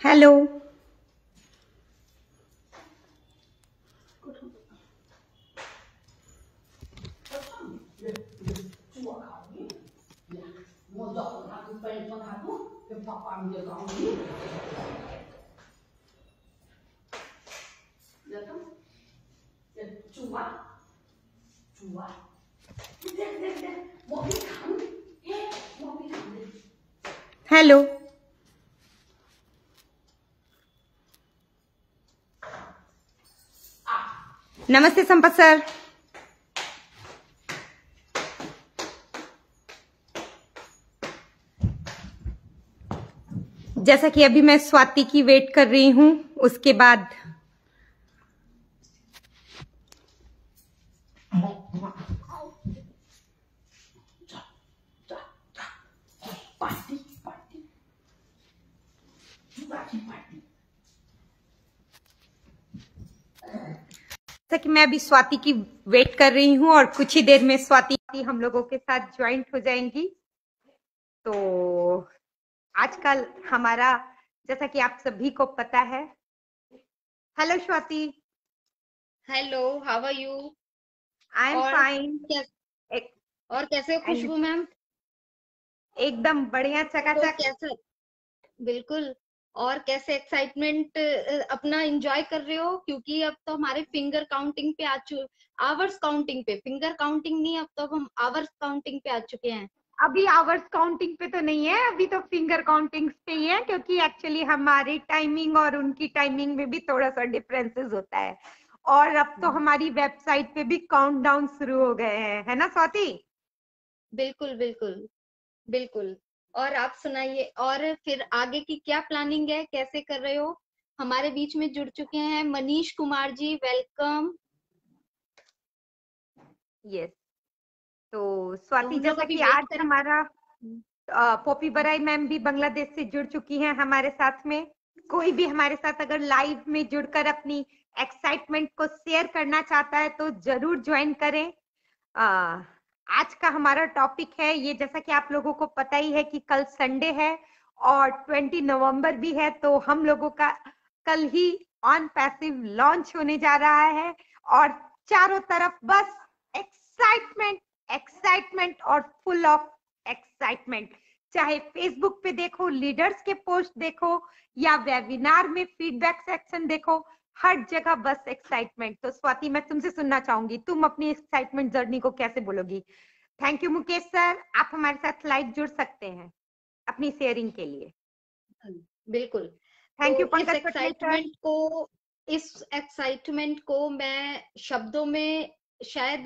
Hello. Hello. नमस्ते Sampat sir. जैसा कि अभी मैं स्वाति की वेट कर रही हूं, उसके बाद जैसा कि मैं अभी स्वाति की वेट कर रही हूं और कुछ ही देर में स्वाति हम लोगों के साथ ज्वाइंट हो जाएंगी। तो आजकल हमारा, जैसा कि आप सभी को पता है। Hello Swati. Hello, how are you? I am और फाइन। और कैसे हो एंड खुशबू मैम? एकदम बढ़िया तो चकाचक। कैसा, बिल्कुल। और कैसे एक्साइटमेंट अपना एंजॉय कर रहे हो? क्योंकि अब तो हमारे फिंगर काउंटिंग पे आवर्स काउंटिंग पे, फिंगर काउंटिंग नहीं, अब तो हम आवर्स काउंटिंग पे आ चुके हैं। अभी आवर्स काउंटिंग पे तो नहीं है, अभी तो फिंगर काउंटिंग पे ही है, क्योंकि एक्चुअली हमारी टाइमिंग और उनकी टाइमिंग में भी थोड़ा सा डिफरेंसेस होता है। और अब तो हमारी वेबसाइट पे भी काउंटडाउन शुरू हो गए हैं, है ना स्वाति? बिल्कुल बिल्कुल बिल्कुल। और आप सुनाइए, और फिर आगे की क्या प्लानिंग है, कैसे कर रहे हो? हमारे बीच में जुड़ चुके हैं मनीष कुमार जी, वेलकम। यस। तो तो स्वाति, हम लोग जैसा अभी कि वेट आज करें। हमारा पॉपी बराई मैम भी बांग्लादेश से जुड़ चुकी हैं हमारे साथ में। कोई भी हमारे साथ अगर लाइव में जुड़कर अपनी एक्साइटमेंट को शेयर करना चाहता है तो जरूर ज्वाइन करें। आज का हमारा टॉपिक है ये, जैसा कि आप लोगों को पता ही है कि कल संडे है और 20 नवंबर भी है, तो हम लोगों का कल ही ऑन पैसिव लॉन्च होने जा रहा है। और चारों तरफ बस एक्साइटमेंट, एक्साइटमेंट और फुल ऑफ एक्साइटमेंट। चाहे फेसबुक पे देखो, लीडर्स के पोस्ट देखो, या वेबिनार में फीडबैक सेक्शन देखो, हर जगह बस एक्साइटमेंट। तो स्वाति, मैं तुमसे सुनना चाहूंगी, तुम अपनी एक्साइटमेंट जर्नी को कैसे बोलोगी? थैंक यू मुकेश सर, आप हमारे साथ लाइव जुड़ सकते हैं अपनी शेयरिंग के लिए। बिल्कुल। तो थैंक यू इस पंकज पटेल सर। एक्साइटमेंट को इस एक्साइटमेंट को मैं शब्दों में शायद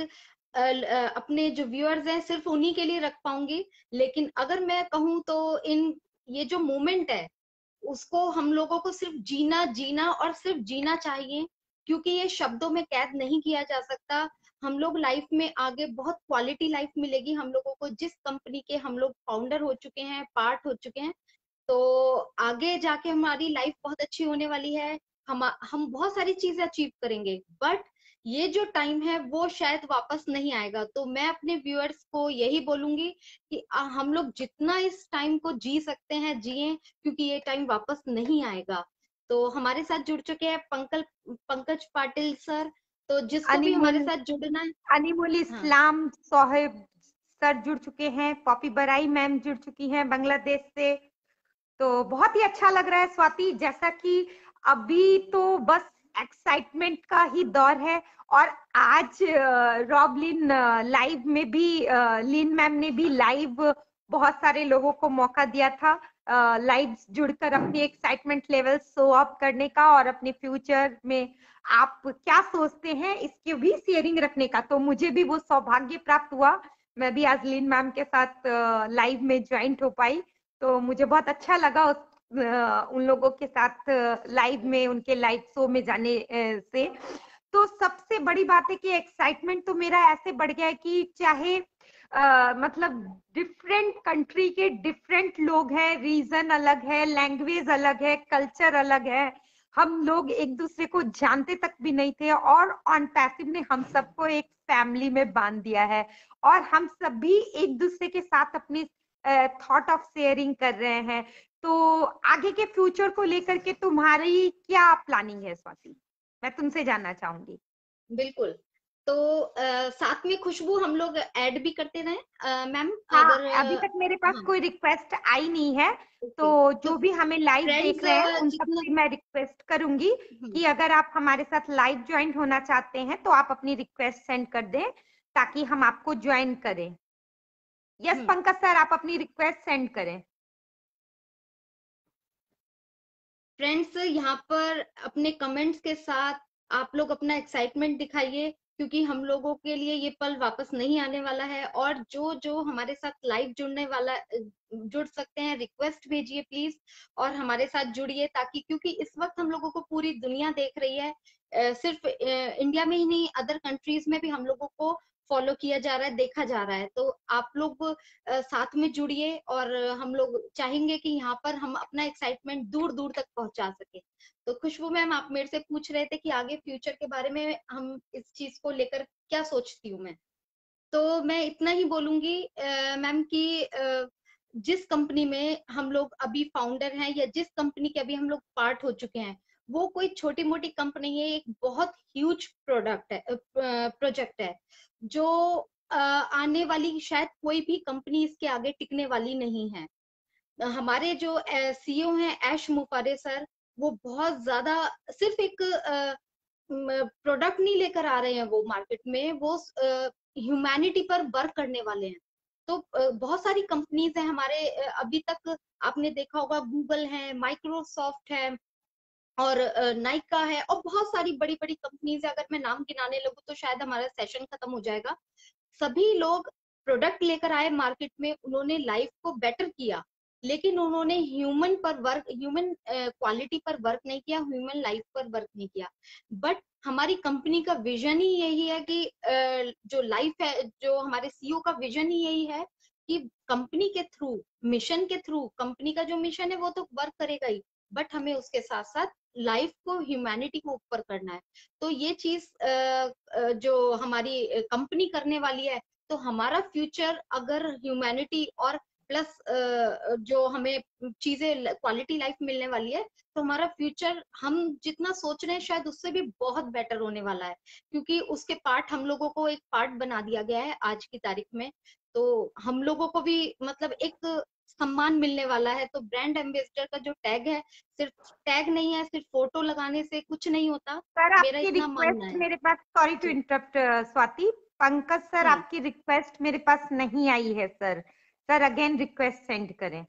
अपने जो व्यूअर्स हैं सिर्फ उन्हीं के लिए रख पाऊंगी। लेकिन अगर मैं कहूँ तो इन ये जो मोमेंट है उसको हम लोगों को सिर्फ जीना जीना और सिर्फ जीना चाहिए, क्योंकि ये शब्दों में कैद नहीं किया जा सकता। हम लोग लाइफ में आगे बहुत क्वालिटी लाइफ मिलेगी हम लोगों को, जिस कंपनी के हम लोग फाउंडर हो चुके हैं, पार्ट हो चुके हैं। तो आगे जाके हमारी लाइफ बहुत अच्छी होने वाली है। हम बहुत सारी चीजें अचीव करेंगे, बट ये जो टाइम है वो शायद वापस नहीं आएगा। तो मैं अपने व्यूअर्स को यही बोलूंगी कि हम लोग जितना इस टाइम को जी सकते हैं जिए, क्योंकि ये टाइम वापस नहीं आएगा। तो हमारे साथ जुड़ चुके हैं पंकज पाटिल सर। तो जिसको भी अनिमुल हमारे साथ जुड़ना है। अनिमुल हाँ, इस्लाम साहिब सर जुड़ चुके हैं, पॉपी बराई मैम जुड़ चुकी हैं बांग्लादेश से। तो बहुत ही अच्छा लग रहा है स्वाति, जैसा कि अभी तो बस एक्साइटमेंट का ही दौर है। और आज रॉबलिन लाइव में भी, लिन मैम ने भी लाइव बहुत सारे लोगों को मौका दिया था लाइव जुड़कर अपनी एक्साइटमेंट लेवल शो अप करने का, और अपने फ्यूचर में आप क्या सोचते हैं इसकी भी शेयरिंग रखने का। तो मुझे भी वो सौभाग्य प्राप्त हुआ, मैं भी आज लिन मैम के साथ लाइव में ज्वाइंट हो पाई। तो मुझे बहुत अच्छा लगा उन लोगों के साथ लाइव में, उनके लाइव शो में जाने से। तो सबसे बड़ी बात है कि एक्साइटमेंट तो मेरा ऐसे बढ़ गया है कि चाहे मतलब डिफरेंट कंट्री के डिफरेंट लोग हैं, रीजन अलग है, लैंग्वेज अलग है, कल्चर अलग है, हम लोग एक दूसरे को जानते तक भी नहीं थे, और ऑन पैसिव ने हम सबको एक फैमिली में बांध दिया है। और हम सभी एक दूसरे के साथ अपनी थॉट ऑफ शेयरिंग कर रहे हैं। तो आगे के फ्यूचर को लेकर के तुम्हारी क्या प्लानिंग है स्वाति, मैं तुमसे जानना चाहूंगी। बिल्कुल। तो साथ में खुशबू हम लोग ऐड भी करते रहे मैम, हाँ, अगर अभी तक मेरे पास हाँ कोई रिक्वेस्ट आई नहीं है, ओके। तो तो जो भी हमें लाइव देख फ्रेंड्स रहे हैं उन जितना सबसे मैं रिक्वेस्ट करूंगी हम्म, कि अगर आप हमारे साथ लाइव ज्वाइन होना चाहते हैं तो आप अपनी रिक्वेस्ट सेंड कर दें ताकि हम आपको ज्वाइन करें। यस हम्म, पंकज सर, आप अपनी रिक्वेस्ट सेंड करें। फ्रेंड्स यहाँ पर अपने कमेंट्स के साथ आप लोग अपना एक्साइटमेंट दिखाइए, क्योंकि हम लोगों के लिए ये पल वापस नहीं आने वाला है। और जो जो हमारे साथ लाइव जुड़ने वाला जुड़ सकते हैं, रिक्वेस्ट भेजिए प्लीज और हमारे साथ जुड़िए, ताकि क्योंकि इस वक्त हम लोगों को पूरी दुनिया देख रही है, सिर्फ इंडिया में ही नहीं, अदर कंट्रीज में भी हम लोगों को फॉलो किया जा रहा है, देखा जा रहा है। तो आप लोग साथ में जुड़िए और हम लोग चाहेंगे कि यहाँ पर हम अपना एक्साइटमेंट दूर दूर तक पहुंचा सके। तो खुशबू मैम, आप मेरे से पूछ रहे थे कि आगे फ्यूचर के बारे में हम इस चीज को लेकर क्या सोचती हूँ मैं। तो मैं इतना ही बोलूंगी मैम कि जिस कंपनी में हम लोग अभी फाउंडर हैं या जिस कंपनी के अभी हम लोग पार्ट हो चुके हैं, वो कोई छोटी मोटी कंपनी है, एक बहुत ह्यूज प्रोडक्ट है, प्रोजेक्ट है, जो आने वाली शायद कोई भी कंपनी इसके आगे टिकने वाली नहीं है। हमारे जो सीईओ हैं ऐश मुफारे सर, वो बहुत ज्यादा सिर्फ एक प्रोडक्ट नहीं लेकर आ रहे हैं वो मार्केट में, वो ह्यूमैनिटी पर वर्क करने वाले हैं। तो बहुत सारी कंपनीज हैं हमारे, अभी तक आपने देखा होगा गूगल है, माइक्रोसॉफ्ट है, और नाइका है, और बहुत सारी बड़ी बड़ी कंपनीज है। अगर मैं नाम गिनाने लगूँ तो शायद हमारा सेशन खत्म हो जाएगा। सभी लोग प्रोडक्ट लेकर आए मार्केट में, उन्होंने लाइफ को बेटर किया, लेकिन उन्होंने ह्यूमन क्वालिटी पर वर्क नहीं किया, ह्यूमन लाइफ पर वर्क नहीं किया। बट हमारी कंपनी का विजन ही यही है कि जो लाइफ है, जो हमारे सीईओ का विजन ही यही है कि कंपनी के थ्रू, मिशन के थ्रू, कंपनी का जो मिशन है वो तो वर्क करेगा ही, बट हमें उसके साथ साथ लाइफ को, ह्यूमैनिटी को ऊपर करना है। तो ये चीज जो हमारी कंपनी करने वाली है, तो हमारा फ्यूचर अगर ह्यूमैनिटी और प्लस जो हमें चीजें, क्वालिटी लाइफ मिलने वाली है, तो हमारा फ्यूचर हम जितना सोच रहे हैं शायद उससे भी बहुत बेटर होने वाला है, क्योंकि उसके पार्ट हम लोगों को एक पार्ट बना दिया गया है आज की तारीख में। तो हम लोगों को भी मतलब एक सम्मान मिलने वाला है। तो ब्रांड एम्बेसडर का जो टैग है, सिर्फ टैग नहीं है, सिर्फ फोटो लगाने से कुछ नहीं होता, सर मेरा आपकी इतना मानना रिक्वेस्ट है। मेरे पास, सॉरी टू जी। Interrupt Swati, Pankaj sir hmm. आपकी रिक्वेस्ट मेरे पास नहीं आई है सर। सर अगेन रिक्वेस्ट सेंड करें।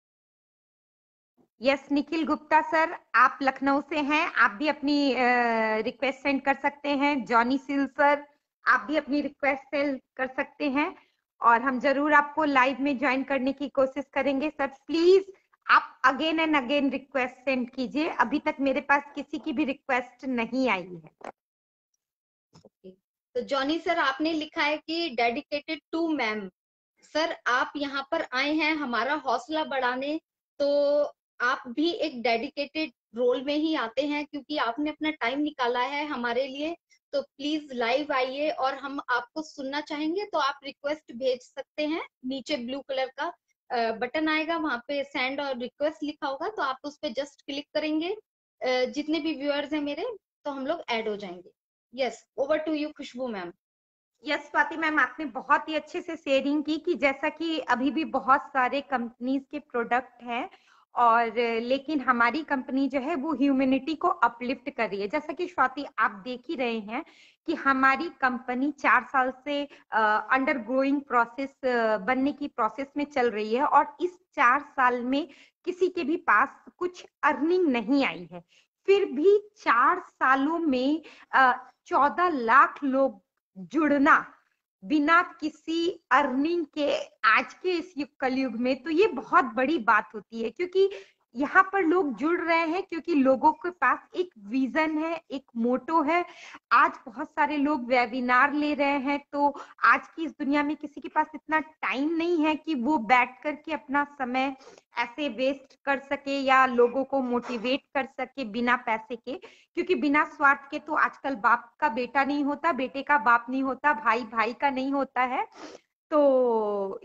यस निखिल गुप्ता सर, आप लखनऊ से हैं, आप भी अपनी रिक्वेस्ट सेंड कर सकते हैं। जॉनी सिल सर, आप भी अपनी रिक्वेस्ट सेंड कर सकते हैं और हम जरूर आपको लाइव में ज्वाइन करने की कोशिश करेंगे। सर प्लीज आप again and again request send कीजिए, अभी तक मेरे पास किसी की भी रिक्वेस्ट नहीं आई है। ओके। तो जॉनी सर, आपने लिखा है कि डेडिकेटेड टू मैम। सर आप यहाँ पर आए हैं हमारा हौसला बढ़ाने, तो आप भी एक डेडिकेटेड रोल में ही आते हैं, क्योंकि आपने अपना टाइम निकाला है हमारे लिए। तो प्लीज लाइव आइए और हम आपको सुनना चाहेंगे। तो आप रिक्वेस्ट भेज सकते हैं, नीचे ब्लू कलर का बटन आएगा, वहां पे सेंड और रिक्वेस्ट लिखा होगा, तो आप उस पर जस्ट क्लिक करेंगे। जितने भी व्यूअर्स हैं मेरे, तो हम लोग ऐड हो जाएंगे। Yes, over to you Khushboo ma'am. Yes Swati ma'am, आपने बहुत ही अच्छे से शेयरिंग की कि जैसा कि अभी भी बहुत सारे कंपनीज के प्रोडक्ट हैं और लेकिन हमारी कंपनी जो है वो ह्यूमैनिटी को अपलिफ्ट कर रही है। जैसा कि स्वाति आप देख ही रहे हैं कि हमारी कंपनी 4 साल से अंडर ग्रोइंग प्रोसेस, बनने की प्रोसेस में चल रही है और इस 4 साल में किसी के भी पास कुछ अर्निंग नहीं आई है। फिर भी 4 सालों में 14 लाख लोग जुड़ना बिना किसी अर्निंग के आज के इस कलयुग में, तो ये बहुत बड़ी बात होती है, क्योंकि यहाँ पर लोग जुड़ रहे हैं क्योंकि लोगों के पास एक विजन है, एक मोटो है। आज बहुत सारे लोग वेबिनार ले रहे हैं, तो आज की इस दुनिया में किसी के पास इतना टाइम नहीं है कि वो बैठ करके अपना समय ऐसे वेस्ट कर सके या लोगों को मोटिवेट कर सके बिना पैसे के, क्योंकि बिना स्वार्थ के तो आजकल बाप का बेटा नहीं होता, बेटे का बाप नहीं होता, भाई भाई का नहीं होता है। तो इस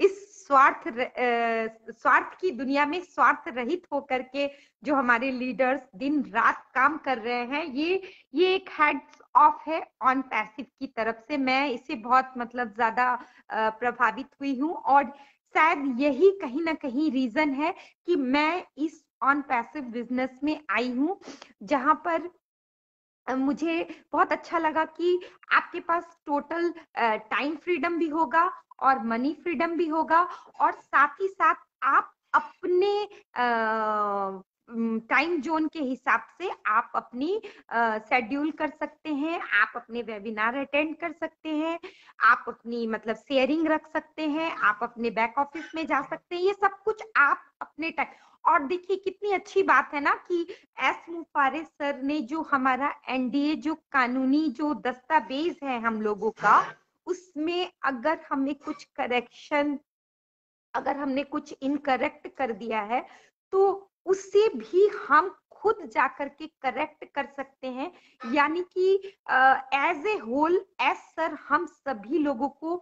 स्वार्थ की दुनिया में स्वार्थ रहित होकर के जो हमारे लीडर्स दिन रात काम कर रहे हैं, ये एक हैट्स ऑफ है ऑन पैसिव की तरफ से। मैं इसे बहुत मतलब ज्यादा प्रभावित हुई हूँ, और शायद यही कहीं ना कहीं रीजन है कि मैं इस ऑन पैसिव बिजनेस में आई हूँ, जहां पर मुझे बहुत अच्छा लगा कि आपके पास टोटल टाइम फ्रीडम भी होगा और मनी फ्रीडम भी होगा, और साथ ही साथ आप अपने टाइम जोन के हिसाब से आप अपनी शेड्यूल कर सकते हैं, आप अपने वेबिनार अटेंड कर सकते हैं, आप अपनी मतलब शेयरिंग रख सकते हैं, आप अपने बैक ऑफिस में जा सकते हैं, ये सब कुछ आप अपने टाइम। और देखिए कितनी अच्छी बात है ना कि एस मुफारे सर ने जो हमारा एनडीए जो कानूनी जो दस्तावेज है हम लोगों का, उसमें अगर हमें कुछ करेक्शन, अगर हमने कुछ इनकरेक्ट कर दिया है तो उससे भी हम खुद जाकर के करेक्ट कर सकते हैं। यानी कि as a whole as sir हम सभी लोगों को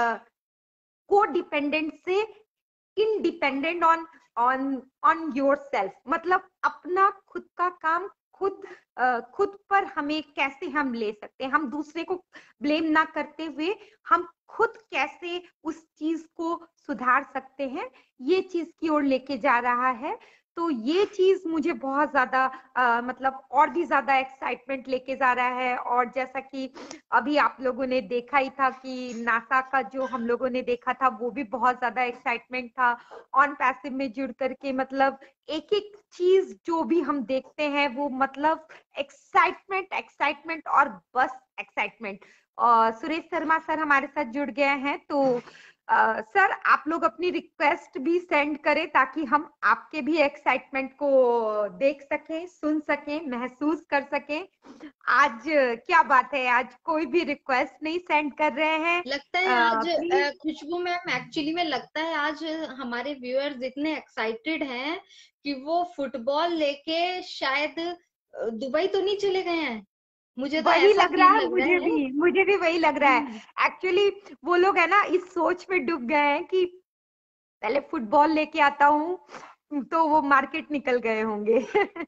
को डिपेंडेंट से independent on on on your self, मतलब अपना खुद का काम खुद पर हमें कैसे हम ले सकते हैं, हम दूसरे को ब्लेम ना करते हुए हम खुद कैसे उस चीज को सुधार सकते हैं, ये चीज की ओर लेके जा रहा है। तो ये चीज मुझे बहुत ज्यादा मतलब और भी ज्यादा एक्साइटमेंट लेके जा रहा है। और जैसा कि अभी आप लोगों ने देखा ही था कि नासा का जो हम लोगों ने देखा था, वो भी बहुत ज्यादा एक्साइटमेंट था ऑन पैसिव में जुड़ करके। मतलब एक एक चीज जो भी हम देखते हैं वो मतलब एक्साइटमेंट एक्साइटमेंट और बस एक्साइटमेंट। सुरेश शर्मा सर हमारे साथ जुड़ गए हैं, तो सर आप लोग अपनी रिक्वेस्ट भी सेंड करें ताकि हम आपके भी एक्साइटमेंट को देख सकें, सुन सकें, महसूस कर सकें। आज क्या बात है, आज कोई भी रिक्वेस्ट नहीं सेंड कर रहे हैं। लगता है आज प्लीज। खुशबू मैम, एक्चुअली में लगता है आज हमारे व्यूअर्स इतने एक्साइटेड हैं कि वो फुटबॉल लेके शायद दुबई तो नहीं चले गए हैं। मुझे तो वही ऐसा लग रहा फील है, लग रहा है। मुझे भी वही लग रहा है। एक्चुअली वो लोग है ना इस सोच में डूब गए हैं कि पहले फुटबॉल लेके आता हूँ, तो वो मार्केट निकल गए होंगे।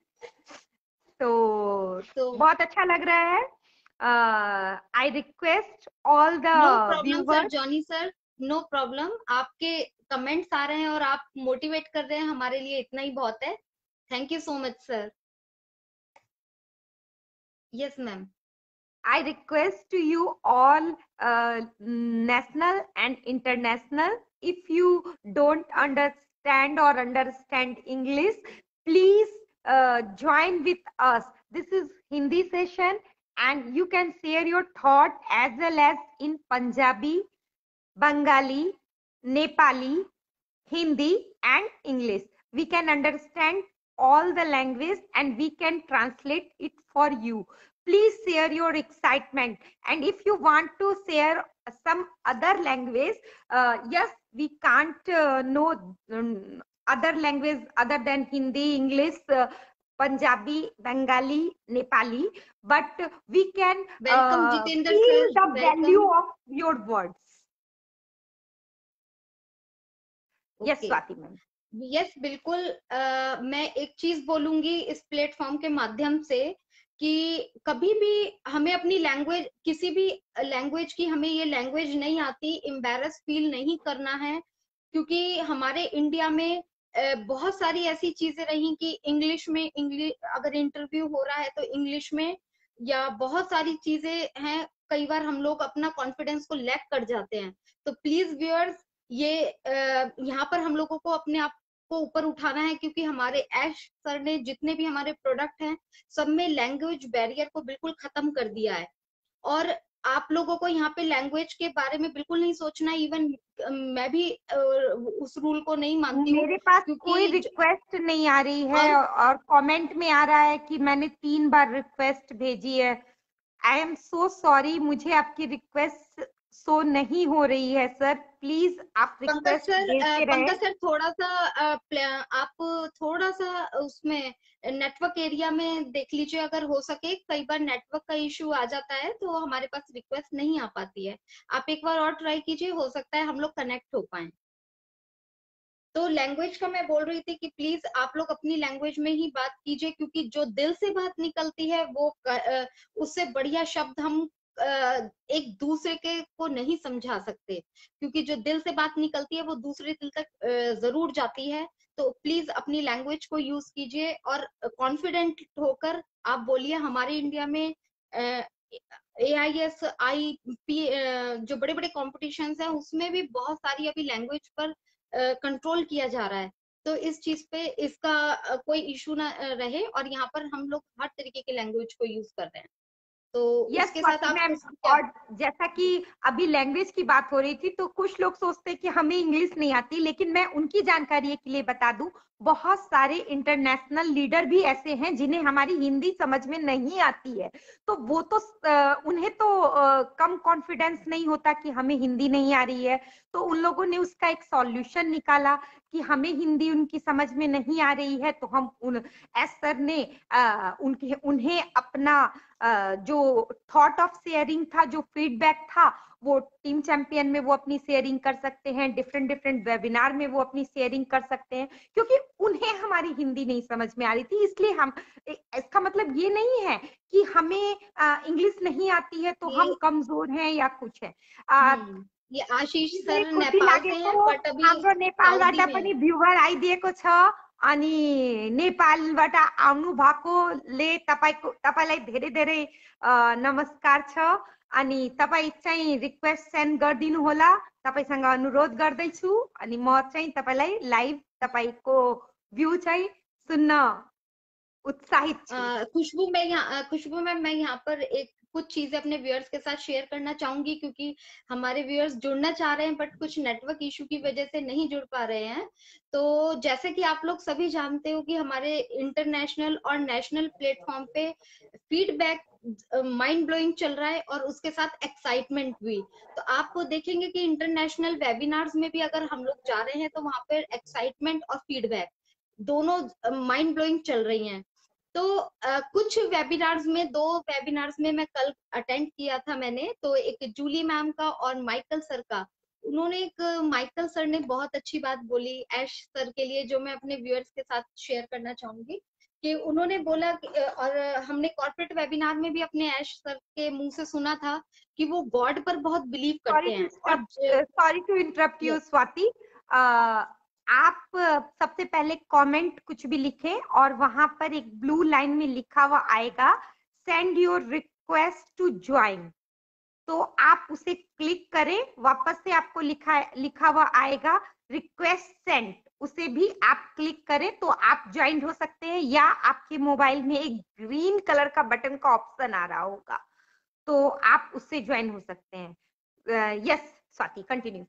तो तो बहुत अच्छा लग रहा है। I request all the no problem sir, viewers. Johnny sir, no problem. आपके कमेंट्स आ रहे हैं और आप मोटिवेट कर रहे हैं, हमारे लिए इतना ही बहुत है। Thank you so much sir. Yes ma'am. I request to you all, national and international, if you don't understand or understand English, please join with us. This is Hindi session and you can share your thought as well as in Punjabi, Bengali, Nepali, Hindi and English. We can understand all the language and we can translate it for you. Please share your excitement, and if you want to share some other language, yes, we can't know other language other than Hindi, English, Punjabi, Bengali, Nepali, but we can welcome Jitendra feel sir, the welcome. value of your words. Yes, okay. Swati ma'am. Yes बिल्कुल। मैं एक चीज बोलूंगी इस platform के माध्यम से कि कभी भी हमें अपनी लैंग्वेज, किसी भी लैंग्वेज की हमें ये लैंग्वेज नहीं आती, एम्बेरस फील नहीं करना है। क्योंकि हमारे इंडिया में बहुत सारी ऐसी चीजें रही कि इंग्लिश में, इंग्लिश अगर इंटरव्यू हो रहा है तो इंग्लिश में, या बहुत सारी चीजें हैं, कई बार हम लोग अपना कॉन्फिडेंस को लैक कर जाते हैं। तो प्लीज व्यूअर्स, ये यहाँ पर हम लोगों को अपने आप को ऊपर उठाना है, क्योंकि हमारे ऐश सर ने जितने भी हमारे प्रोडक्ट हैं सब में लैंग्वेज बैरियर को बिल्कुल खत्म कर दिया है। और आप लोगों को यहाँ पे लैंग्वेज के बारे में बिल्कुल नहीं सोचना। इवन मैं भी उस रूल को नहीं मानती हूँ, मेरे पास कोई क्योंकि रिक्वेस्ट नहीं आ रही है, और और कमेंट में आ रहा है कि मैंने 3 बार रिक्वेस्ट भेजी है। आई एम सो सॉरी, मुझे आपकी रिक्वेस्ट शो नहीं हो रही है सर, प्लीज आप रिक्वेस्ट भेजते रहे। पंकज सर थोड़ा सा आप थोड़ा सा उसमें नेटवर्क एरिया में देख लीजिए, अगर हो सके। कई बार नेटवर्क का इश्यू आ जाता है तो हमारे पास रिक्वेस्ट नहीं आ पाती है। आप एक बार और ट्राई कीजिए, हो सकता है हम लोग कनेक्ट हो पाए। तो लैंग्वेज का मैं बोल रही थी कि प्लीज आप लोग अपनी लैंग्वेज में ही बात कीजिए, क्योंकि जो दिल से बात निकलती है वो उससे बढ़िया शब्द हम एक दूसरे के को नहीं समझा सकते, क्योंकि जो दिल से बात निकलती है वो दूसरे दिल तक जरूर जाती है। तो प्लीज अपनी लैंग्वेज को यूज कीजिए और कॉन्फिडेंट होकर आप बोलिए। हमारे इंडिया में AIS IP जो बड़े बड़े कॉम्पिटिशन्स हैं उसमें भी बहुत सारी अभी लैंग्वेज पर कंट्रोल किया जा रहा है। तो इस चीज पे इसका कोई इशू ना रहे, और यहाँ पर हम लोग हर तरीके के लैंग्वेज को यूज कर रहे हैं। तो यस उसके साथ स्वाति आप मैम, क्या? और जैसा कि अभी लैंग्वेज की बात हो रही थी, तो कुछ लोग सोचते हैं कि हमें इंग्लिश नहीं आती, लेकिन मैं उनकी जानकारी के लिए बता दूं, बहुत सारे इंटरनेशनल लीडर भी ऐसे हैं जिन्हें हमारी हिंदी समझ में नहीं आती है। तो वो तो उन्हें तो कम कॉन्फिडेंस नहीं होता कि हमें हिंदी नहीं आ रही है, तो उन लोगों ने उसका एक सॉल्यूशन निकाला कि हमें हिंदी उनकी समझ में नहीं आ रही है, तो हम एस सर ने उन्हें अपना जो थॉट ऑफ शेयरिंग था, जो फीडबैक था, वो टीम चैंपियन में वो अपनी शेयरिंग कर सकते हैं, डिफरेंट डिफरेंट वेबिनार में वो अपनी शेयरिंग कर सकते हैं, क्योंकि उन्हें हमारी हिंदी नहीं समझ में आ रही थी। इसलिए हम, इसका मतलब ये नहीं है कि हमें इंग्लिश नहीं आती है तो हम ये कमजोर हैं या कुछ है। ये आशीष खुसी सर खुसी नेपाल से हैं, लागेको बट अभी हाम्रो नेपालबाट सऊदी में पनि है। भ्युवर आइदिएको छ। अनि नेपालबाट आउनु भएकोले तपाईँलाई धेरै धेरै नमस्कार छ। अनि तपाईँ चाहिँ रिक्वेस्ट सेन्ड गरिदिनु होला, तपाईँसँग अनुरोध गर्दैछु। अनि म चाहिँ तपाईँलाई लाइभ तपाईँको भ्यू चाहिँ सुन्न उत्साहित छु। खुशबू मैम, मैं यहाँ पर एक कुछ चीजें अपने व्यूअर्स के साथ शेयर करना चाहूंगी, क्योंकि हमारे व्यूअर्स जुड़ना चाह रहे हैं बट कुछ नेटवर्क इशू की वजह से नहीं जुड़ पा रहे हैं। तो जैसे कि आप लोग सभी जानते हो कि हमारे इंटरनेशनल और नेशनल प्लेटफॉर्म पे फीडबैक माइंड ब्लोइंग चल रहा है, और उसके साथ एक्साइटमेंट भी। तो आप देखेंगे कि इंटरनेशनल वेबिनार्स में भी अगर हम लोग जा रहे हैं तो वहां पर एक्साइटमेंट और फीडबैक दोनों माइंड ब्लोइंग चल रही हैं। तो कुछ वेबिनार्स में, 2 वेबिनार्स में मैं कल अटेंड किया था मैंने, तो एक जूली मैम का और माइकल सर का। माइकल सर ने बहुत अच्छी बात बोली ऐश सर के लिए, जो मैं अपने व्यूअर्स के साथ शेयर करना चाहूंगी। कि उन्होंने बोला और हमने कॉर्पोरेट वेबिनार में भी अपने ऐश सर के मुंह से सुना था कि वो गॉड पर बहुत बिलीव करते हैं। और sorry to interrupt you Swati, आप सबसे पहले कमेंट कुछ भी लिखें और वहां पर एक ब्लू लाइन में लिखा हुआ आएगा send your request to join, तो आप उसे क्लिक करें। वापस से आपको लिखा हुआ आएगा रिक्वेस्ट सेंड, उसे भी आप क्लिक करें तो आप ज्वाइन हो सकते हैं, या आपके मोबाइल में एक ग्रीन कलर का बटन का ऑप्शन आ रहा होगा, तो आप उससे ज्वाइन हो सकते हैं। Yes Swati, continue.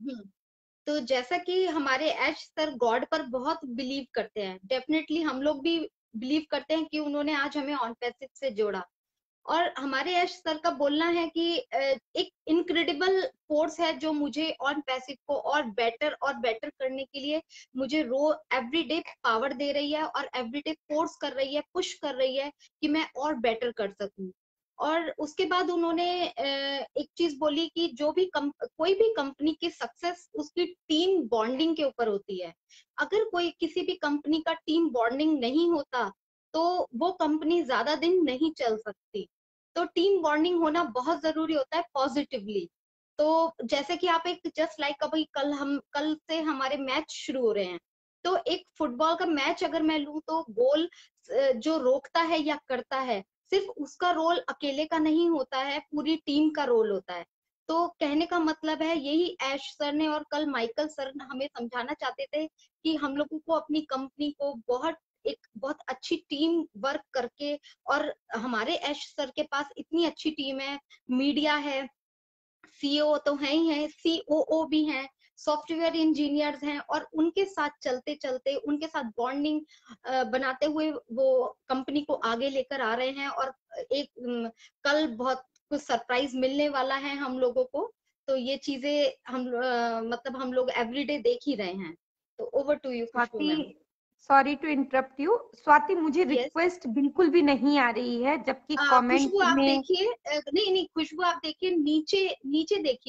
तो जैसा कि हमारे ऐश सर गॉड पर बहुत बिलीव करते हैं, डेफिनेटली हम लोग भी बिलीव करते हैं कि उन्होंने आज हमें ऑन पैसिव से जोड़ा। और हमारे यश सर का बोलना है कि एक इनक्रेडिबल फोर्स है जो मुझे ऑन पैसिव को और बेटर करने के लिए मुझे एवरीडे पावर दे रही है, और एवरीडे फोर्स कर रही है, पुश कर रही है कि मैं और बेटर कर सकूं। और उसके बाद उन्होंने एक चीज बोली कि कोई भी कंपनी की सक्सेस उसकी टीम बॉन्डिंग के ऊपर होती है। अगर कोई किसी भी कंपनी का टीम बॉन्डिंग नहीं होता तो वो कंपनी ज्यादा दिन नहीं चल सकती। तो टीम बॉन्डिंग होना बहुत जरूरी होता है पॉजिटिवली। तो जैसे कि आप एक जस्ट लाइक अभी कल से हमारे मैच शुरू हो रहे हैं, तो एक फुटबॉल का मैच अगर मैं लूं तो गोल जो रोकता है या करता है, सिर्फ उसका रोल अकेले का नहीं होता है, पूरी टीम का रोल होता है। तो कहने का मतलब है यही ऐश सर ने और कल माइकल सर हमें समझाना चाहते थे कि हम लोगों को अपनी कंपनी को बहुत अच्छी टीम वर्क करके, और हमारे ऐश सर के पास इतनी अच्छी टीम है, मीडिया है, सीईओ तो है ही है, सीओओ भी हैं, सॉफ्टवेयर इंजीनियर्स हैं, और उनके साथ चलते चलते उनके साथ बॉन्डिंग बनाते हुए वो कंपनी को आगे लेकर आ रहे हैं। और कल बहुत कुछ सरप्राइज मिलने वाला है हम लोगों को। तो ये चीजें मतलब हम लोग एवरीडे देख ही रहे हैं। तो over to you Khushboo ma'am. Sorry to interrupt you Swati, मुझे यस रिक्वेस्ट बिल्कुल भी नहीं आ रही है, जबकि कमेंट खुशबू आप में देखिए, नहीं नहीं खुशबू आप देखिए, नीचे नीचे देखिए,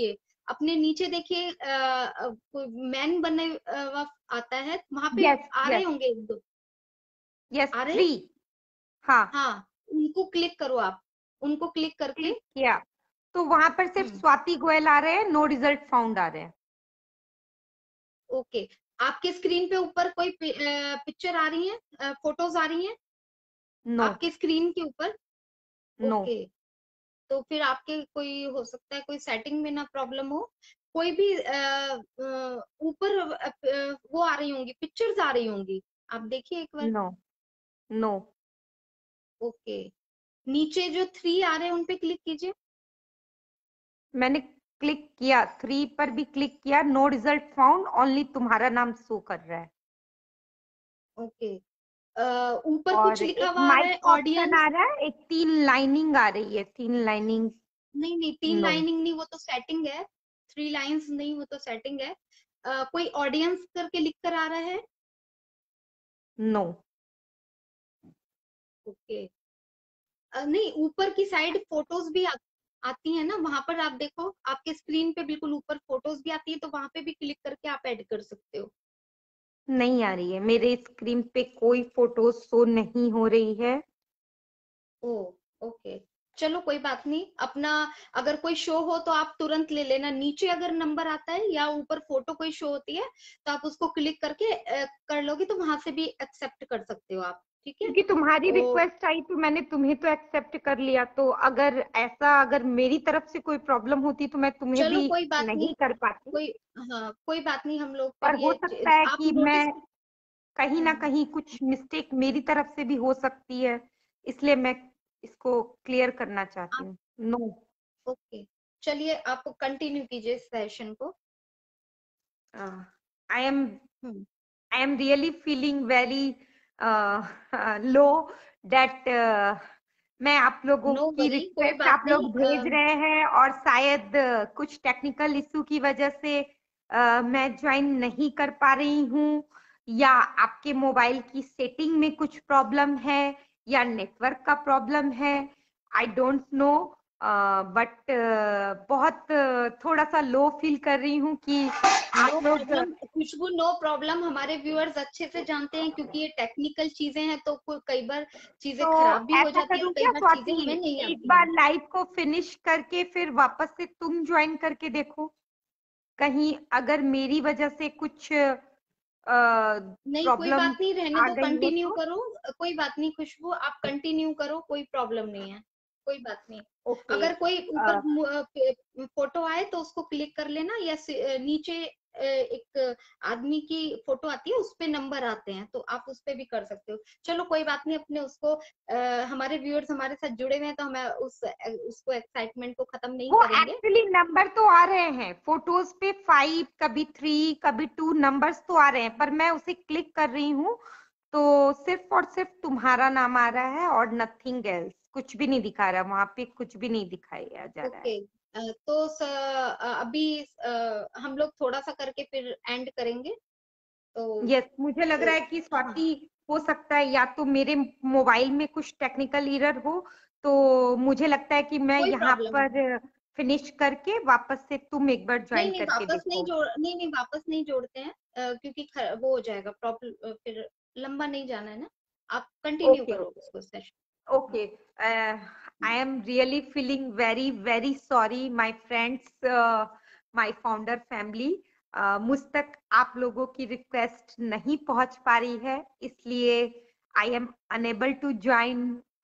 अपने नीचे देखिए मैन बनने आता है, वहां पे यस आ रहे यस होंगे एक दो, यस आ रहे हैं? 3। हाँ, हाँ, उनको क्लिक करो आप, उनको क्लिक करके। क्लिक किया तो वहां पर सिर्फ हम्म, स्वाति गोयल आ रहे हैं, नो रिजल्ट फाउंड आ रहे हैं। ओके। आपके स्क्रीन पे ऊपर कोई पिक्चर आ रही है, फोटोज आ रही हैं नो। आपके स्क्रीन के ऊपर? नो। ओके, तो फिर आपके कोई हो सकता है कोई सेटिंग में ना प्रॉब्लम हो, कोई भी ऊपर वो आ रही होंगी, पिक्चर्स आ रही होंगी, आप देखिए एक बार। नो। नो। ओके, नीचे जो 3 आ रहे हैं उन पे क्लिक कीजिए। मैंने क्लिक किया, 3 पर भी क्लिक किया, नो रिजल्ट फाउंड, ओनली तुम्हारा नाम शो कर रहा है। ओके, ऊपर कुछ और लिखा एक हुआ आ रहा माइक है का ऑप्शन आ ऑडियंस। रहा है, एक 3 लाइनिंग आ रही है, 3 लाइनिंग। नहीं नहीं, 3 नो। लाइनिंग नहीं, वो तो सेटिंग है। 3 लाइंस नहीं, वो तो सेटिंग है। कोई ऑडियंस करके लिख कर आ रहा है? नो। ओके, नहीं, ऊपर की साइड फोटोज भी आती है ना, वहां पर आप देखो, आपके स्क्रीन पे बिल्कुल ऊपर फोटोज भी आती है, तो वहां पे भी क्लिक करके आप ऐड कर सकते हो। नहीं आ रही है, मेरे स्क्रीन पे कोई फोटो शो नहीं हो रही है। ओ, ओके, चलो कोई बात नहीं, अपना अगर कोई शो हो तो आप तुरंत ले लेना, नीचे अगर नंबर आता है या ऊपर फोटो कोई शो होती है तो आप उसको क्लिक करके कर लोगे, तो वहां से भी एक्सेप्ट कर सकते हो आप, ठीक है? क्योंकि तुम्हारी तो रिक्वेस्ट आई तो मैंने तुम्हें तो एक्सेप्ट कर लिया, तो अगर ऐसा, अगर मेरी तरफ से कोई प्रॉब्लम होती तो मैं तुम्हें चलो भी कोई बात नहीं, नहीं कर पाती। कोई, हाँ कोई बात नहीं, हम लोग फिर और हो ये सकता है आप कि मैं नोटिस। कहीं ना कहीं कुछ मिस्टेक मेरी तरफ से भी हो सकती है, इसलिए मैं इसको क्लियर करना चाहती आप, हूँ। नो। ओके, चलिए आप कंटिन्यू कीजिए सेशन को। I am hmm, I am really feeling very low that मैं आप लोगों नो की वरी, कोई रिक्वेस्ट बात आप लोग नहीं। भेज रहे हैं और शायद कुछ टेक्निकल इशू की वजह से मैं ज्वाइन नहीं कर पा रही हूँ, या आपके मोबाइल की सेटिंग में कुछ प्रॉब्लम है, या नेटवर्क का प्रॉब्लम है। आई डोंट नो, बट बहुत थोड़ा सा लो फील कर रही हूँ कि नो आप लोग। प्रॉब्लम खुशबू, नो प्रॉब्लम, हमारे व्यूअर्स अच्छे से जानते हैं, क्योंकि ये टेक्निकल चीजें हैं, तो कई बार चीजें तो खराब भी हो ऐसा जाती है और करूं कई क्या बार चीजें स्वाति, हमें नहीं एक आती बार हैं। लाइव को फिनिश करके फिर वापस से तुम ज्वाइन करके देखो, कहीं अगर मेरी वजह से कुछ नहीं कोई प्रॉब्लम बात नहीं, रहने आ दो, गई हो कंटिन्यू तो। करो। कोई बात नहीं खुशबू, आप कंटिन्यू करो, कोई प्रॉब्लम नहीं है, कोई बात नहीं। ओके। अगर कोई ऊपर फोटो आए तो उसको क्लिक कर लेना, या नीचे एक आदमी की फोटो आती है, उस पे नंबर आते हैं, तो आप उस पे भी कर सकते हो। चलो कोई बात नहीं, अपने उसको हमारे व्यूअर्स हमारे साथ जुड़े हुए हैं, तो हमें उसको एक्साइटमेंट को खत्म नहीं वो करेंगे। एक्चुअली नंबर तो आ रहे हैं फोटोज पे, 5, कभी 3, कभी 2 नंबर्स तो आ रहे हैं, पर मैं उसे क्लिक कर रही हूँ तो सिर्फ और सिर्फ तुम्हारा नाम आ रहा है और नथिंग एल्स, कुछ भी नहीं दिखा रहा वहां पे, कुछ भी नहीं दिखाया जा रहा है। ओके, तो अभी हम लोग थोड़ा सा करके फिर एंड करेंगे, तो यस, मुझे लग रहा है कि हाँ, स्वाति, हो सकता है या तो मेरे मोबाइल में कुछ टेक्निकल एरर हो, तो मुझे लगता है कि मैं कोई यहाँ प्रॉब्लम नहीं। पर फिनिश करके वापस से तुम एक बार नहीं ज्वाइन नहीं, करके वापस नहीं देखो। जोड़, नहीं नहीं, वापस नहीं जोड़ते हैं, क्योंकि वो हो जाएगा प्रॉब्लम, फिर लंबा नहीं जाना है ना, आप कंटिन्यू ओके। करो उसको session. Okay. I am really feeling very very sorry my friends, my founder family, मुझ तक आप लोगों की रिक्वेस्ट नहीं पहुंच पा रही है, इसलिए I am unable to join.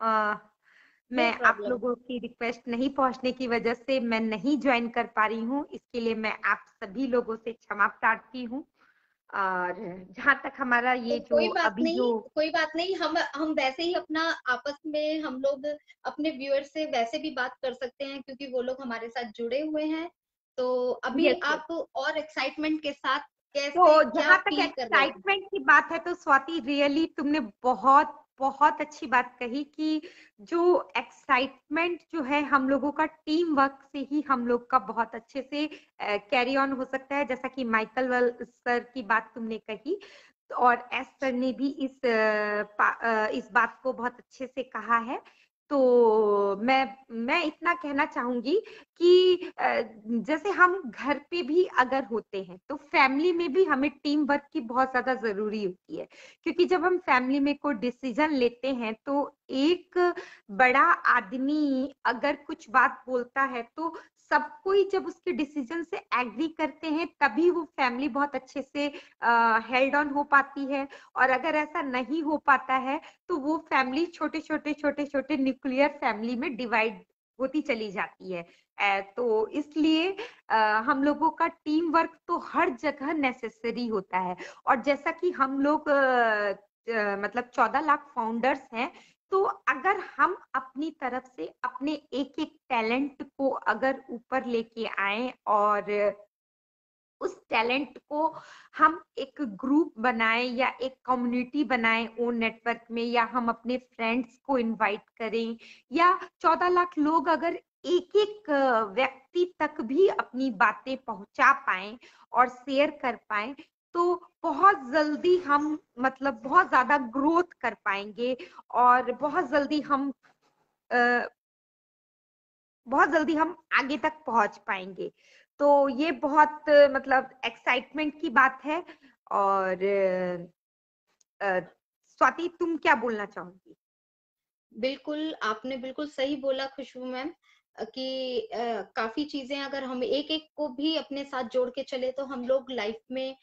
No मैं आप प्रॉब्लम। लोगों की रिक्वेस्ट नहीं पहुंचने की वजह से मैं नहीं ज्वाइन कर पा रही हूँ, इसके लिए मैं आप सभी लोगों से क्षमा प्रार्थी हूँ। और जहां तक हमारा तो ये जो कोई बात अभी नहीं, जो। कोई बात नहीं, हम वैसे ही अपना आपस में हम लोग अपने व्यूअर्स से वैसे भी बात कर सकते हैं, क्योंकि वो लोग हमारे साथ जुड़े हुए हैं। तो अभी यस। आप और एक्साइटमेंट के साथ तो कैसे क्या जहां तक फील कर रहे हो? एक्साइटमेंट की बात है तो स्वाति, रियली तुमने बहुत बहुत अच्छी बात कही कि जो एक्साइटमेंट जो है हम लोगों का टीम वर्क से ही हम लोग का बहुत अच्छे से कैरी ऑन हो सकता है, जैसा कि माइकल सर की बात तुमने कही, और एस सर ने भी इस बात को बहुत अच्छे से कहा है तो मैं इतना कहना चाहूंगी कि जैसे हम घर पे भी अगर होते हैं तो फैमिली में भी हमें टीम वर्क की बहुत ज्यादा जरूरी होती है, क्योंकि जब हम फैमिली में कोई डिसीजन लेते हैं तो एक बड़ा आदमी अगर कुछ बात बोलता है तो सब कोई जब उसके डिसीजन से एग्री करते हैं तभी वो फैमिली बहुत अच्छे से हेल्ड ऑन हो पाती है। और अगर ऐसा नहीं हो पाता है तो वो फैमिली छोटे छोटे छोटे छोटे न्यूक्लियर फैमिली में डिवाइड होती चली जाती है। तो इसलिए हम लोगों का टीम वर्क तो हर जगह नेसेसरी होता है। और जैसा कि हम लोग मतलब 14 लाख फाउंडर्स हैं, तो अगर हम अपनी तरफ से अपने एक एक टैलेंट को अगर ऊपर लेके आए और उस टैलेंट को हम एक ग्रुप बनाएं या एक कम्युनिटी बनाएं ओन नेटवर्क में, या हम अपने फ्रेंड्स को इनवाइट करें, या 14 लाख लोग अगर एक एक व्यक्ति तक भी अपनी बातें पहुंचा पाएं और शेयर कर पाएं, तो बहुत जल्दी हम मतलब बहुत ज्यादा ग्रोथ कर पाएंगे और बहुत जल्दी हम आगे तक पहुंच पाएंगे। तो ये बहुत मतलब एक्साइटमेंट की बात है। और स्वाति, तुम क्या बोलना चाहोगी? बिल्कुल, आपने बिल्कुल सही बोला खुशबू मैम, कि काफी चीजें अगर हम एक एक को भी अपने साथ जोड़ के चले तो हम लोग लाइफ में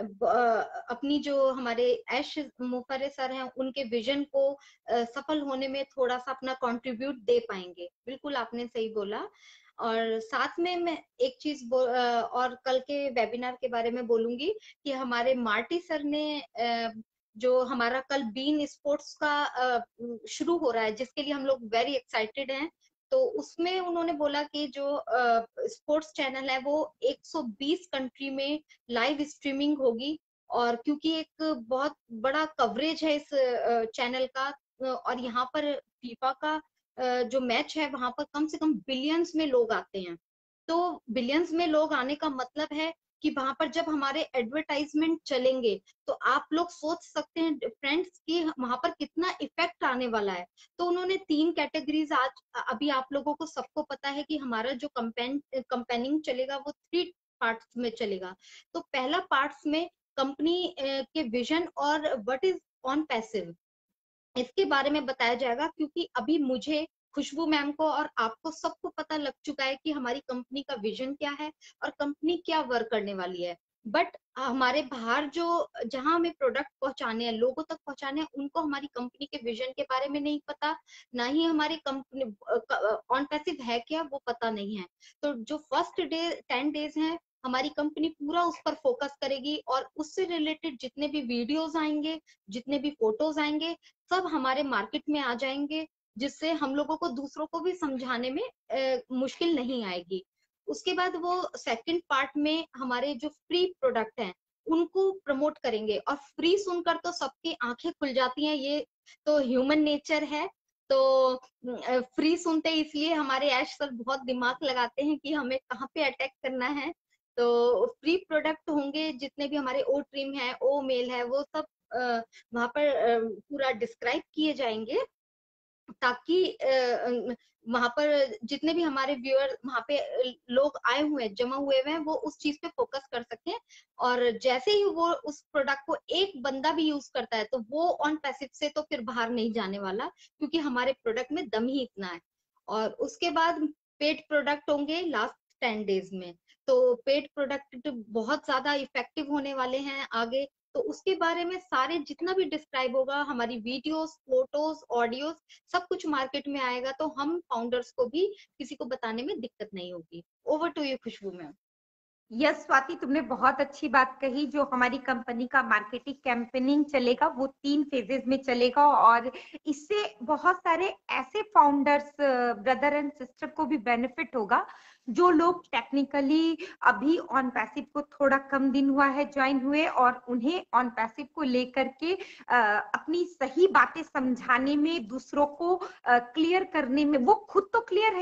अपनी जो हमारे ऐश मुफर्रे सर हैं उनके विजन को सफल होने में थोड़ा सा अपना कंट्रीब्यूट दे पाएंगे। बिल्कुल आपने सही बोला। और साथ में मैं एक चीज और कल के वेबिनार के बारे में बोलूंगी कि हमारे मार्टी सर ने जो हमारा कल बीन स्पोर्ट्स का शुरू हो रहा है, जिसके लिए हम लोग वेरी एक्साइटेड हैं। तो उसमें उन्होंने बोला कि जो स्पोर्ट्स चैनल है वो 120 कंट्री में लाइव स्ट्रीमिंग होगी। और क्योंकि एक बहुत बड़ा कवरेज है इस चैनल का, और यहाँ पर फीफा का जो मैच है वहां पर कम से कम बिलियंस में लोग आते हैं। तो बिलियंस में लोग आने का मतलब है कि वहां पर जब हमारे एडवर्टाइजमेंट चलेंगे तो आप लोग सोच सकते हैं फ्रेंड्स कि वहां पर कितना इफेक्ट आने वाला है। तो उन्होंने 3 कैटेगरीज आज अभी आप लोगों को सबको पता है कि हमारा जो कंपेनिंग चलेगा वो 3 पार्ट्स में चलेगा। तो पहला पार्ट्स में कंपनी के विजन और व्हाट इज ऑन पैसिव, इसके बारे में बताया जाएगा। क्योंकि अभी मुझे, खुशबू मैम को और आपको सबको पता लग चुका है कि हमारी कंपनी का विजन क्या है और कंपनी क्या वर्क करने वाली है। बट हमारे बाहर जो जहां हमें प्रोडक्ट पहुंचाने हैं, लोगों तक पहुंचाने हैं, उनको हमारी कंपनी के विजन के बारे में नहीं पता, ना ही हमारी कंपनी ऑन पैसिव है क्या वो पता नहीं है। तो जो फर्स्ट डे 10 डेज हैं, हमारी कंपनी पूरा उस पर फोकस करेगी और उससे रिलेटेड जितने भी वीडियोस आएंगे, जितने भी फोटोज आएंगे, सब हमारे मार्केट में आ जाएंगे, जिससे हम लोगों को दूसरों को भी समझाने में मुश्किल नहीं आएगी। उसके बाद वो सेकंड पार्ट में हमारे जो फ्री प्रोडक्ट हैं उनको प्रमोट करेंगे। और फ्री सुनकर तो सबकी आंखें खुल जाती हैं, ये तो ह्यूमन नेचर है। तो फ्री सुनते इसलिए हमारे ऐश सर बहुत दिमाग लगाते हैं कि हमें कहाँ पे अटैक करना है। तो फ्री प्रोडक्ट होंगे, जितने भी हमारे ओ ट्रिम है, ओ मेल है, वो सब वहां पर पूरा डिस्क्राइब किए जाएंगे, ताकि वहां पर जितने भी हमारे व्यूअर वहां पे लोग आए हुए हैं, जमा हुए हैं, वो उस चीज पे फोकस कर सकें। और जैसे ही वो उस प्रोडक्ट को एक बंदा भी यूज करता है तो वो ऑन पैसिव से तो फिर बाहर नहीं जाने वाला, क्योंकि हमारे प्रोडक्ट में दम ही इतना है। और उसके बाद पेड प्रोडक्ट होंगे लास्ट 10 डेज में। तो पेड प्रोडक्ट बहुत ज्यादा इफेक्टिव होने वाले हैं आगे। तो उसके बारे में सारे जितना भी डिस्क्राइब होगा, हमारी वीडियोस, फोटोज, ऑडियोज, सब कुछ मार्केट में आएगा। तो हम फाउंडर्स को भी किसी को बताने में दिक्कत नहीं होगी। Over to you Khushboo ma'am. Yes Swati, तुमने बहुत अच्छी बात कही। जो हमारी कंपनी का मार्केटिंग कैंपेनिंग चलेगा वो 3 फेजेस में चलेगा, और इससे बहुत सारे ऐसे फाउंडर्स ब्रदर एंड सिस्टर को भी बेनिफिट होगा जो लोग टेक्निकली अभी ऑन पैसिव को थोड़ा कम दिन हुआ है ज्वाइन हुए, और उन्हें ऑन पैसिव को लेकर के अपनी सही बातें समझाने में, दूसरों को क्लियर करने में, वो खुद तो क्लियर हैं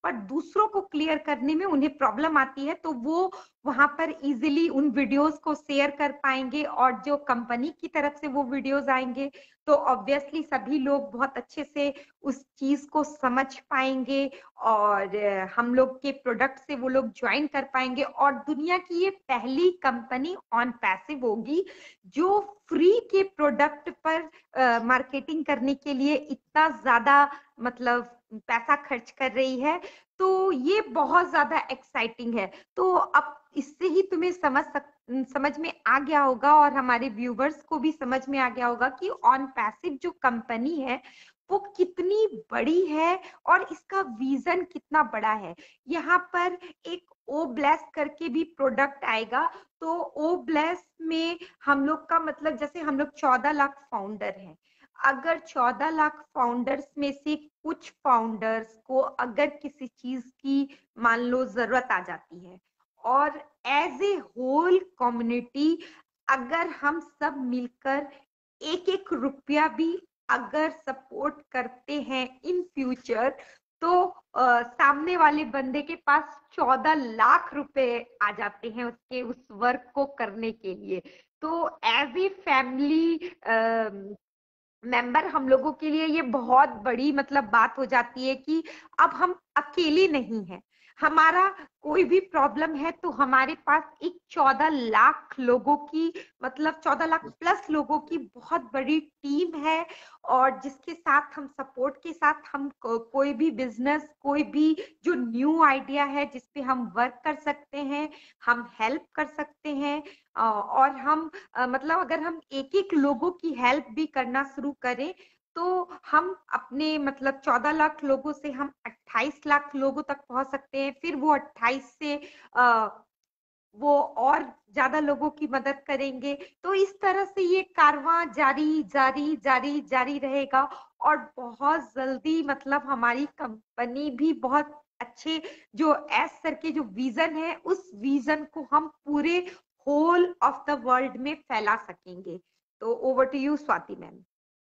पर दूसरों को क्लियर करने में उन्हें प्रॉब्लम आती है, तो वो वहां पर इजीली उन वीडियोस को शेयर कर पाएंगे, और जो कंपनी की तरफ से वो वीडियोस आएंगे तो ऑब्वियसली सभी लोग बहुत अच्छे से उस चीज को समझ पाएंगे, और हम लोग के प्रोडक्ट से वो लोग ज्वाइन कर पाएंगे, और दुनिया की ये पहली कंपनी ऑन पैसिव होगी जो फ्री के प्रोडक्ट पर मार्केटिंग करने के लिए इतना ज्यादा मतलब पैसा खर्च कर रही है। तो ये बहुत ज्यादा एक्साइटिंग है। तो अब इससे ही तुम्हें समझ में आ गया होगा, और हमारे व्यूवर्स को भी समझ में आ गया होगा कि ऑन पैसिव जो कंपनी है वो कितनी बड़ी है और इसका विजन कितना बड़ा है। यहाँ पर एक ओ ब्लेस करके भी प्रोडक्ट आएगा। तो ओ ब्लेस में हम लोग का मतलब, जैसे हम लोग 14 लाख फाउंडर हैं, अगर 14 लाख फाउंडर्स में से कुछ फाउंडर्स को अगर किसी चीज की मान लो जरूरत आ जाती है, और एज ए होल कम्युनिटी अगर हम सब मिलकर एक एक रुपया भी अगर सपोर्ट करते हैं इन फ्यूचर, तो सामने वाले बंदे के पास 14 लाख रुपए आ जाते हैं उसके उस वर्क को करने के लिए। तो एज ए फैमिली मेंबर हम लोगों के लिए ये बहुत बड़ी मतलब बात हो जाती है कि अब हम अकेले नहीं हैं। हमारा कोई भी प्रॉब्लम है तो हमारे पास एक 14 लाख लोगों की मतलब 14 लाख प्लस लोगों की बहुत बड़ी टीम है, और जिसके साथ हम सपोर्ट के साथ हम कोई भी बिजनेस, कोई भी जो न्यू आइडिया है जिसपे हम वर्क कर सकते हैं, हम हेल्प कर सकते हैं। और हम मतलब अगर हम एक एक लोगों की हेल्प भी करना शुरू करें तो हम अपने मतलब 14 लाख लोगों से हम 28 लाख लोगों तक पहुंच सकते हैं। फिर वो 28 से वो और ज्यादा लोगों की मदद करेंगे। तो इस तरह से ये कारवां जारी जारी जारी जारी रहेगा, और बहुत जल्दी मतलब हमारी कंपनी भी बहुत अच्छे जो एस सर के जो विजन है उस विजन को हम पूरे होल ऑफ द वर्ल्ड में फैला सकेंगे। तो over to you Swati ma'am.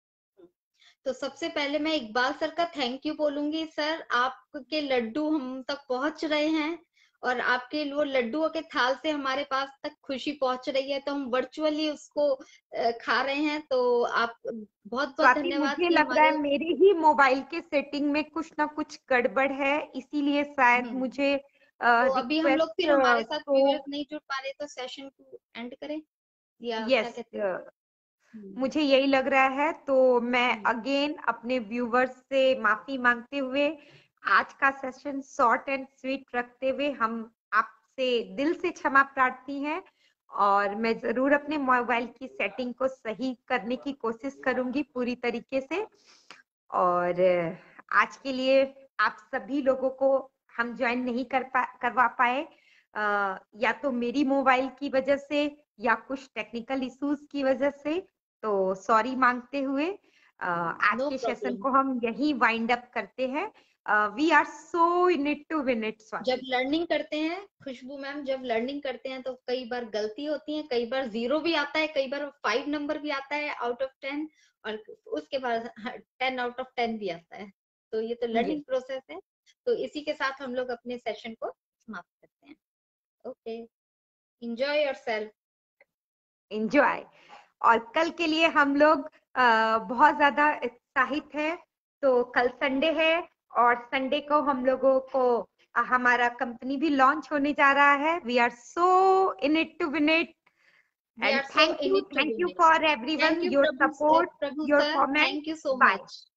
तो सबसे पहले मैं इकबाल सर का थैंक यू बोलूंगी। सर आपके लड्डू हम तक पहुंच रहे हैं और आपके वो लड्डुओं के थाल से हमारे पास तक खुशी पहुंच रही है, तो हम वर्चुअली उसको खा रहे हैं। तो आप बहुत बहुत स्वाति धन्यवाद मुझे कि लग रहा हमारे है मेरे ही मोबाइल के सेटिंग में कुछ ना कुछ गड़बड़ है, इसीलिए शायद मुझे तो अभी हम लोग रिक्वेस्ट फिर हमारे साथ व्यूअर्स तो नहीं जुड़ पा रहे तो सेशन को एंड करें या क्या यस, कहते हैं? मुझे यही लग रहा है। तो मैं हम्म, अगेन अपने व्यूवर्स से माफी मांगते हुए आज का सेशन शॉर्ट एंड स्वीट रखते हुए हम आपसे दिल से क्षमा प्रार्थी हैं, और मैं जरूर अपने मोबाइल की सेटिंग को सही करने की कोशिश करूंगी पूरी तरीके से। और आज के लिए आप सभी लोगों को हम ज्वाइन नहीं करवा पाए, या तो मेरी मोबाइल की वजह से या कुछ टेक्निकल इश्यूज की वजह से। तो सॉरी मांगते हुए आज नो के सेशन प्रॉब्लम। को हम यही वाइंड अप करते हैं। We are so in it to win it जब स्वाति। लर्निंग करते हैं खुशबू मैम, जब लर्निंग करते हैं तो कई बार गलती होती है, कई बार 0 भी आता है, कई बार 5 नंबर भी आता है आउट ऑफ 10, और उसके बाद 10 आउट ऑफ 10 भी आता है। तो ये तो यस, लर्निंग प्रोसेस है। तो इसी के साथ हम लोग अपने सेशन को समाप्त करते हैं। Okay, enjoy yourself. एंजॉय। और कल के लिए हम लोग बहुत ज्यादा उत्साहित है। तो कल संडे है, और संडे को हम लोगों को हमारा कंपनी भी लॉन्च होने जा रहा है। We are so in it to win it. We and are so in it to thank win you it. For Thank everyone, you, your support, Prabhu your sir. Comment. Thank you so bye. much.